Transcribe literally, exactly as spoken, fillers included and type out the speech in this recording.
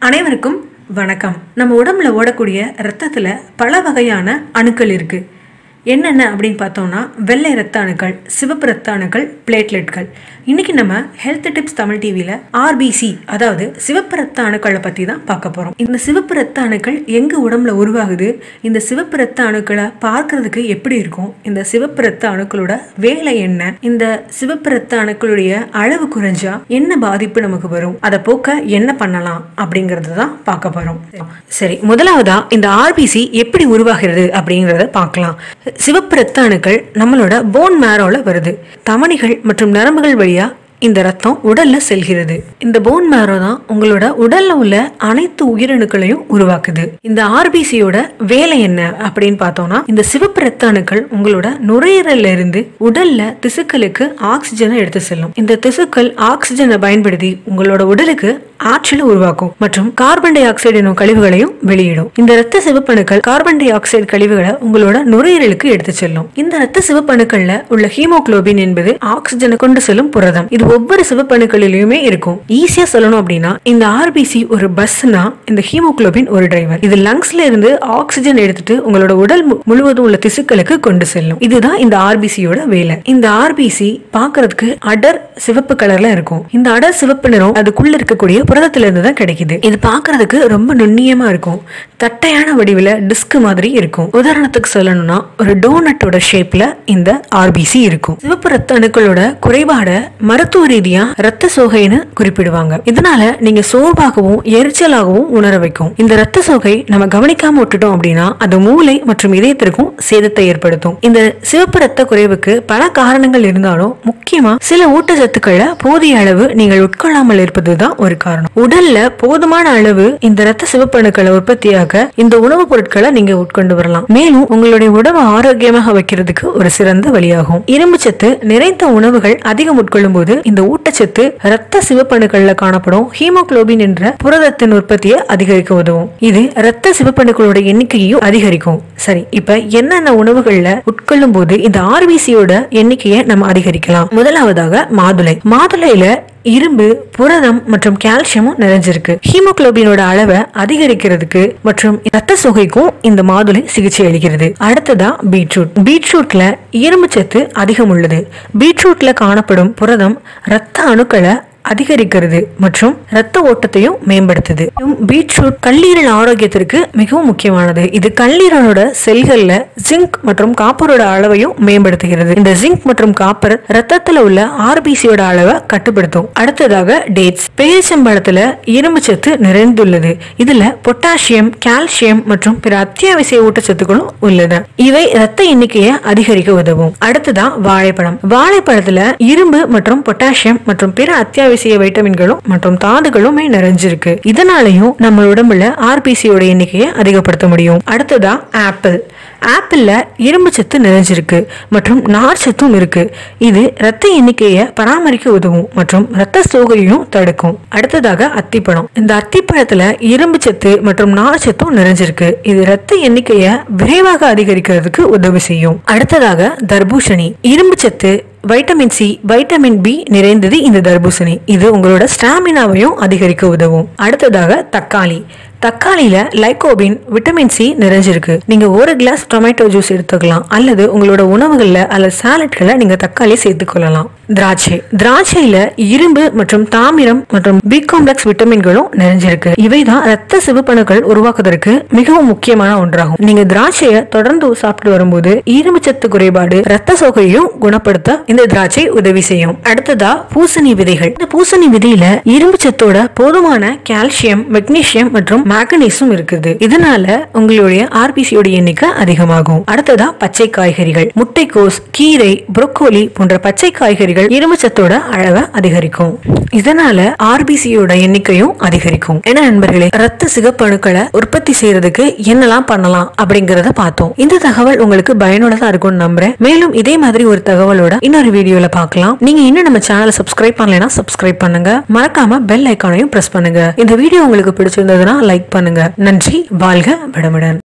அனைவருக்கும் வணக்கம். நம்ம உடம்புல ஓடக்கூடிய இரத்தத்துல பல வகையான அணுக்கள் இருக்கு. என்னென்ன அப்படின்னு பார்த்தோம்னா வெள்ளை இரத்த அணுக்கள், சிவப்பு இரத்த அணுக்கள், பிளேட்லெட்கள். இன்னைக்கு நம்ம ஹெல்த் டிப்ஸ் தமிழ் டிவியில ஆர்பிசி அதாவது சிவப்பு இரத்த அணுக்களை பத்தி தான் பார்க்க போறோம். இந்த சிவப்பு இரத்த அணுக்கள் எங்க உடம்புல உருவாகுது, இந்த சிவப்பு இரத்த அணுக்களை பார்க்கறதுக்கு எப்படி இருக்கும், இந்த சிவப்பு இரத்த அணுக்களோட வேலை என்ன, இந்த சிவப்பு இரத்த அணுக்களுடைய அளவு குறைஞ்சா என்ன பாதிப்பு நமக்கு வரும், அதை போக்க என்ன பண்ணலாம் அப்படிங்கறது தான் பார்க்க போறோம். சரி, முதலாவதா இந்த ஆர்பிசி எப்படி உருவாகிறது அப்படிங்கறத பார்க்கலாம். சிவப்பு இரத்த அணுக்கள் நம்மளோட போன் மேரோல வருது. தமனிகள் மற்றும் நரம்புகள் வழியா இந்த ரத்தம் உடல்ல செல்கிறது. இந்த போன் மேரோ தான் உங்களோட உடல்ல உள்ள அனைத்து உயிரணுக்களையும் உருவாக்குது. இந்த ஆர்பிசியோட வேலை என்ன அப்படின்னு பார்த்தோம்னா, இந்த சிவப்பு இரத்த அணுக்கள் உங்களோட நுரையீரல்ல இருந்து உடல்ல திசுக்களுக்கு ஆக்சிஜனை எடுத்து செல்லும். இந்த திசுக்கள் ஆக்சிஜனை பயன்படுத்தி உங்களோட உடலுக்கு ஆற்றலை உருவாக்கும் மற்றும் கார்பன் டை ஆக்சைடு எனும் கழிவுகளையும் வெளியிடும். இந்த இரத்த சிவப்பணுக்கள் கார்பன் டை ஆக்சைடு கழிவுகளை உங்களோட நுரையீரலுக்கு எடுத்து செல்லும். இந்த இரத்த சிவப்பணுக்கள்ல உள்ள ஹீமோகுளோபின் என்பது ஆக்சிஜனை கொண்டு செல்லும் புரதம். இது ஒவ்வொரு சிவப்பணுக்களிலுமே இருக்கும். ஈஸியா சொல்லணும் அப்படின்னா, இந்த ஆர்பிசி ஒரு பஸ்னா இந்த ஹீமோகுளோபின் ஒரு டிரைவர். இது லங்ஸ்ல இருந்து ஆக்சிஜன் எடுத்துட்டு உங்களோட உடல் முழுவதும் உள்ள திசுக்களுக்கு கொண்டு செல்லும். இதுதான் இந்த ஆர்பிசியோட வேலை. இந்த ஆர்பிசி பாக்குறதுக்கு அடர் சிவப்பு கலர்ல இருக்கும். இந்த அடர் சிவப்பு நிறம் அதுக்குள்ள இருக்கக்கூடிய புரதத்துல இருந்து தான் கிடைக்குது. இது பாக்குறதுக்கு ரொம்ப நுண்ணியமா இருக்கும். தட்டையான வடிவில டிஸ்க் மாதிரி இருக்கும். உதாரணத்துக்கு சொல்லணும்னா ஒரு டோனட்டோட ஷேப்ல இந்த ஆர்பிசி இருக்கும். சிவப்பு இரத்த அணுக்களோட குறைபாட மருத்துவ ரீதியா இரத்த சோகைன்னு குறிப்பிடுவாங்க. இதனால நீங்க சோர்வாகவும் எரிச்சலாகவும் உணர வைக்கும். இந்த இரத்த சோகை நம்ம கவனிக்காம விட்டுட்டோம் அப்படின்னா அது மூளை மற்றும் இதயத்திற்கும் சேதத்தை ஏற்படுத்தும். இந்த சிவப்பு இரத்த குறைவுக்கு பல காரணங்கள் இருந்தாலும் முக்கியமா சில ஊட்டச்சத்துக்களை போதிய அளவு நீங்கள் உட்கொள்ளாமல் இருப்பதுதான் ஒரு காரணம். உடல்ல போதுமான அளவு இந்த இரத்த சிவப்பணுக்களை உற்பத்தியாக இந்த உணவுப் பொருட்களை நீங்க உட்கொண்டு வரலாம். மேலும் உங்களுடைய உடம்பை ஆரோக்கியமாக வைக்கிறதுக்கு ஒரு சிறந்த வழியாகும். இரும்பு சத்து நிறைந்த உணவுகள் அதிகம் உட்கொள்ளும் போது இந்த ஊட்டச்சத்து இரத்த சிவப்பணுக்கள்ல காணப்படும் ஹீமோகுளோபின் என்ற புரதத்தின் உற்பத்தியை அதிகரிக்க உதவும். இது இரத்த சிவப்பணுக்களோட எண்ணிக்கையும் அதிகரிக்கும். சரி, இப்ப என்னென்ன உணவுகள்ல உட்கொள்ளும் போது இந்த ஆர்பிசியோட எண்ணிக்கையை நம்ம அதிகரிக்கலாம்? முதலாவதாக மாதுளை. மாதுளையில இரும்பு, புரதம் மற்றும் கால்சியமும் நிறைஞ்சிருக்கு. ஹீமோகுளோபினோட அளவை அதிகரிக்கிறதுக்கு மற்றும் இரத்த சோகைக்கும் இந்த மாதுளை சிகிச்சை அளிக்கிறது. அடுத்ததா பீட்ரூட். பீட்ரூட்ல இரும்பு சத்து அதிகம் உள்ளது. பீட்ரூட்ல காணப்படும் புரதம் இரத்த அணுக்களை அதிகரிக்கிறது மற்றும் இரத்த ஓட்டத்தையும் மேம்படுத்துது. பீட்ரூட் கல்லீரல் ஆரோக்கியத்திற்கு மிகவும் முக்கியமானது. இது கல்லீரலோட செல்கள்ல ஜிங்க் மற்றும் காப்பரோட அளவையும் மேம்படுத்துகிறது. இந்த ஜிங்க் மற்றும் காப்பர் ரத்தத்துல உள்ள ஆர்பிசியோட அளவை கட்டுப்படுத்தும். அடுத்ததாக டேட்ஸ். பேரிச்சம்பழத்துல இரும்பு சத்து நிறைந்துள்ளது. இதுல பொட்டாசியம், கால்சியம் மற்றும் பிற அத்தியாவசிய ஊட்டச்சத்துக்களும் உள்ளன. இவை இரத்த எண்ணிக்கையை அதிகரிக்க உதவும். அடுத்ததா வாழைப்பழம். வாழைப்பழத்துல இரும்பு மற்றும் பொட்டாசியம் மற்றும் பிற அத்தியாவசிய வைட்டமின்களும் மற்றும் தாதுகளுமே நிறைஞ்சிருக்கு. இதனாலையும் நம்ம உடம்புல ஆர்பிசியோட எண்ணிக்கையை அதிகப்படுத்த முடியும். அடுத்ததா ஆப்பிள். ஆப்பிள்ல இரும்பு சத்து நிறைஞ்சிருக்கு மற்றும் நார் சத்தும் இருக்கு. இது இரத்த எண்ணிக்கையை பராமரிக்க உதவும் மற்றும் இரத்த சோகையும் தடுக்கும். அடுத்ததாக அத்திப்பழம். இந்த அத்திப்பழத்துல இரும்பு சத்து மற்றும் நார் சத்தும் நிறைஞ்சிருக்கு. இது இரத்த எண்ணிக்கையை விரைவாக அதிகரிக்கிறதுக்கு உதவி செய்யும். அடுத்ததாக தர்பூசணி. இரும்பு சத்து, வைட்டமின் சி, வைட்டமின் பி நிறைந்தது இந்த தர்பூசணி. இது உங்களோட ஸ்டாமினாவையும் அதிகரிக்க உதவும். அடுத்ததாக தக்காளி. தக்காளியில லைகோபின், விட்டமின் சி நிறைஞ்சிருக்கு. நீங்க ஒரு கிளாஸ் டொமேட்டோ ஜூஸ் எடுத்துக்கலாம் அல்லது உங்களோட உணவுகள்ல அல்லது சாலட்களை நீங்க தக்காளி சேர்த்துக் கொள்ளலாம். திராட்சை. திராட்சையில இரும்பு மற்றும் தாமிரம் மற்றும் பி காம்ப்ளெக்ஸ் விட்டமின்களும் நிறைஞ்சிருக்கு. இவைதான் இரத்த சிவப்பணுக்கள் உருவாக்குவதற்கு மிகவும் முக்கியமான ஒன்றாகும். நீங்க திராட்சையை தொடர்ந்து சாப்பிட்டு வரும்போது இரும்பு சத்து குறைபாடு, இரத்த சோகையும் குணப்படுத்த இந்த திராட்சை உதவி செய்யும். அடுத்ததா பூசணி விதைகள். இந்த பூசணி விதையில இரும்பு சத்தோட போதுமான கால்சியம், மெக்னீசியம் மற்றும் மேக்னீசியம் இருக்குது. இதனால உங்களுடைய ஆர்பிசியோட எண்ணிக்கை அதிகமாகும். அடுத்ததா பச்சை காய்கறிகள். முட்டைக்கோஸ், கீரை, புரோக்கோலி போன்ற பச்சை காய்கறிகள் இரும்பு சத்தோட அளவை அதிகரிக்கும். இதனால ஆர்பிசியோட எண்ணிக்கையும் அதிகரிக்கும். என்ன நண்பர்களே, இரத்த சிகப்பணுக்களை உற்பத்தி செய்யறதுக்கு என்னெல்லாம் பண்ணலாம் அப்படிங்கறத பார்த்தோம். இந்த தகவல் உங்களுக்கு பயனுள்ளதா இருக்கும்னு நம்புறேன். மேலும் இதே மாதிரி ஒரு தகவலோட இன்னொரு வீடியோல பார்க்கலாம். நீங்க இன்னும் நம்ம சேனலை சப்ஸ்கிரைப் பண்ணலைன்னா சப்ஸ்கிரைப் பண்ணுங்க. மறக்காம பெல் ஐகானையும் பிரஸ் பண்ணுங்க. இந்த வீடியோ உங்களுக்கு பிடிச்சிருந்ததுன்னா லைக் பண்ணுங்க. நன்றி. வாழ்க வளமுடன்.